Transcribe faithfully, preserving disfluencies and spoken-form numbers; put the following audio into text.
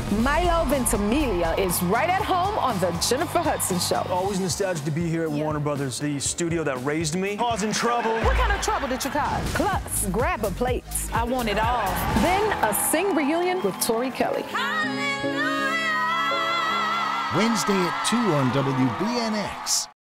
MILO Ventimiglia is right at home on the Jennifer Hudson Show. Always nostalgic to be here at yeah. Warner Brothers, the studio that raised me. Causing trouble. What kind of trouble did you cause? Plus, grab a plate. I want it all. Then a sing reunion with Tori Kelly. Wednesday at two on W B N X.